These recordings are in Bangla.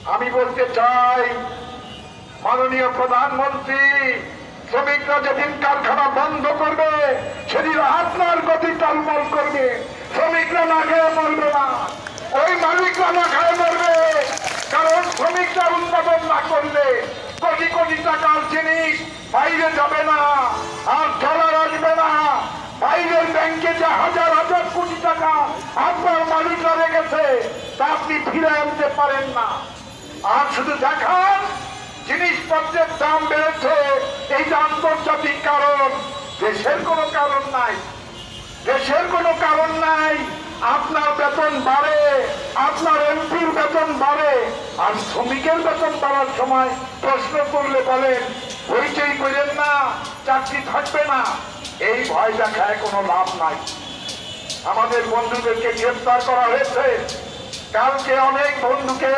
আমি বলতে চাই, মাননীয় প্রধানমন্ত্রী, শ্রমিকরা যেদিন কারখানা বন্ধ করবে সেদিন আপনার গতি টালমাল করবে। শ্রমিকরা না খেয়ে মরবে না, ওই মালিকরা না খেয়ে মরবে। কারণ শ্রমিকরা উৎপাদন না করলে কোটি কোটি টাকার জিনিস বাইরে যাবে না, আর ডলার আসবে না। বাইরের ব্যাংকে যে হাজার হাজার কোটি টাকা আপনার মালিকরা রেখেছে তা আপনি ফিরে আনতে পারেন না। আর শুধু দেখান জিনিসপত্রের দাম বেড়েছে, এই যে আন্তর্জাতিক কারণ, দেশের কোনো কারণ নাই, দেশের কোনো কারণ নাই। আপনার বেতন বাড়ে, আপনার এমপির বেতন বাড়ে, আর শ্রমিকের বেতন বাড়ার সময় প্রশ্ন করলে বলেন হইচই করেন না, চাকরি থাকবে না। এই ভয় দেখায় কোনো লাভ নাই। আমাদের বন্ধুদেরকে গ্রেফতার করা হয়েছে। কালকে অনেক বন্ধুকে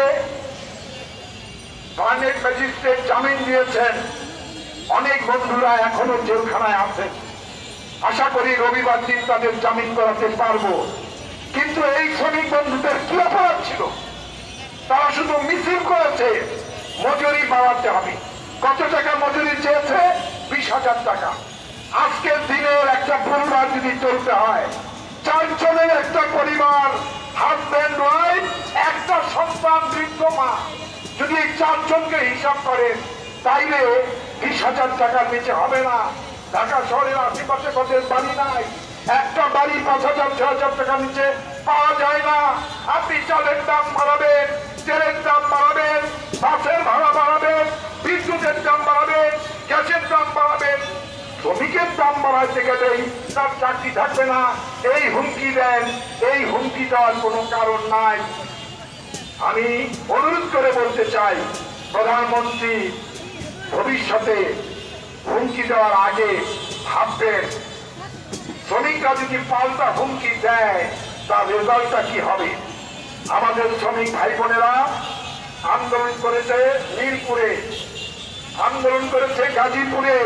বার্নেট ম্যাজিস্ট্রেট জামিন দিয়েছেন। অনেক বন্ধুরা এখনো জেলখানায় আছেন। আশা করি রবিবার দিন তাদের জামিন করাতে পারবো। কিন্তু এই শ্রমিক বন্ধুদের কি অপরাধ ছিল? তারা শুধু মিছিল করেছে মজুরি বাড়াতে হবে। কত টাকা মজুরি চেয়েছে? 20,000 টাকা। আজকের দিনের একটা পরিবার যদি চলতে হয়, 4 জনের একটা পরিবার, হাজব্যান্ড ওয়াইফ, একটা সন্তান, বৃদ্ধ মা, যদি এই 4 জনকে হিসাব করেন তাইলে 20,000 টাকার নিচে হবে না। ঢাকা শহরের আশেপাশে কদের বাড়ি নাই, একটা বাড়ি 5,000 6,000 টাকার নিচে পাওয়া যায় না। আপনি চালের দাম বাড়াবেন, তেলের দাম বাড়াবেন, বাসের ভাড়া বাড়াবেন, বিদ্যুতের দাম বাড়াবেন, গ্যাসের দাম বাড়াবেন, শ্রমিকের দাম বাড়াইতে গেলেই তার চাকরি থাকবে না। এই হুমকি দেন, এই হুমকি দেওয়ার কোনো কারণ নাই। আমি অনুরোধ করে বলতে চাই, প্রধানমন্ত্রী ভবিষ্যতে হুমকি দেওয়ার আগে ভাববেন, শ্রমিকরা যদি পাল্টা হুমকি দেয় তার রেজাল্টটা কি হবে। আমাদের শ্রমিক ভাই বোনেরা আন্দোলন করেছে মিরপুরে, আন্দোলন করেছে গাজীপুরে,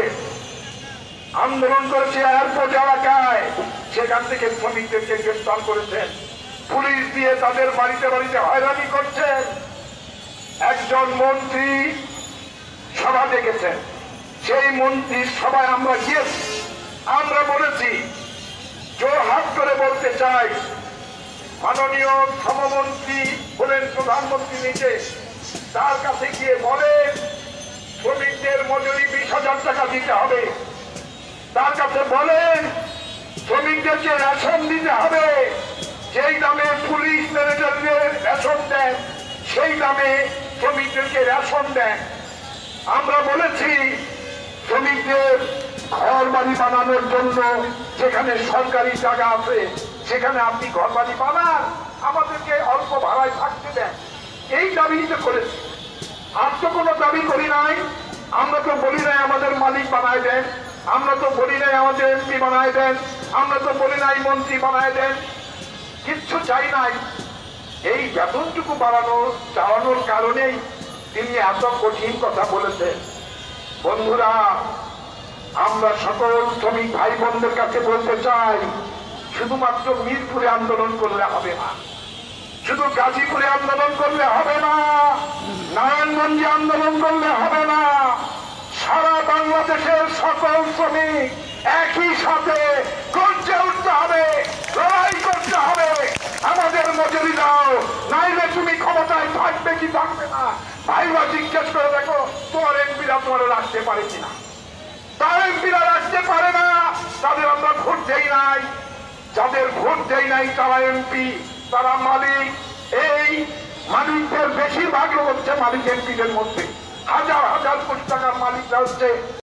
আন্দোলন করেছে এয়ারপোর্ট এলাকায়। সেখান থেকে শ্রমিকদেরকে গ্রেফতার করেছেন, পুলিশ দিয়ে তাদের বাড়িতে বাড়িতে হয়রানি করছেন। একজন মন্ত্রী সভা ডেকেছেন, সেই মন্ত্রীর সভায় আমরা গিয়েছি। আমরা বলেছি, জোরহাত করে বলতে চাই, মাননীয় শ্রমমন্ত্রী হলেন প্রধানমন্ত্রী নিজে, তার কাছে গিয়ে বলেন শ্রমিকদের মজুরি 20,000 টাকা দিতে হবে। তার কাছে বলেন শ্রমিকদেরকে রেশন দিতে হবে, যেই দামে পুলিশ ম্যানেজারদের রেশন দেন সেই দামে শ্রমিকদেরকে রেশন দেন। আমরা বলেছি শ্রমিকদের ঘর বাড়ি বানানোর জন্য যেখানে সরকারি জায়গা আছে সেখানে আপনি ঘর বাড়ি বানান, আমাদেরকে অল্প ভাড়ায় থাকতে দেন। এই দাবি তো করেছি, আর তো কোনো দাবি করি নাই। আমরা তো বলি নাই আমাদের মালিক বানায় দেন, আমরা তো বলি নাই আমাদের এমপি বানায় দেন, আমরা তো বলি নাই মন্ত্রী বানায় দেন, কিচ্ছু চাই নাই। এই বেতনটুকু চালানোর কারণেই তিনি এত কঠিন কথা বলেছেন। বন্ধুরা, আমরা সকল শ্রমিক ভাই বোনদের কাছে বলতে চাই, শুধুমাত্র মিরপুরে আন্দোলন করলে হবে না, শুধু গাজীপুরে আন্দোলন করলে হবে না, নারায়ণগঞ্জে আন্দোলন করলে হবে না। সারা বাংলাদেশের সকল শ্রমিক একই সাথে গর্জে উঠতে হবে, লড়াই করতে হবে। আমাদের মজুরি দাও, নাইলে তুমি ক্ষমতায় থাকবে কি থাকবে না। ভাইরা জিজ্ঞেস করে দেখো তোমার এমপিরা তোমার রাখতে পারে কিনা। তার এমপিরা রাখতে পারে না, তাদের আমরা ভোট দেই নাই। যাদের ভোট দেই নাই তারা এমপি, তারা মালিক। এই মালিকদের বেশিরভাগ হচ্ছে মালিক এমপিদের মধ্যে, হাজার হাজার কোটি টাকার মালিকরা হচ্ছে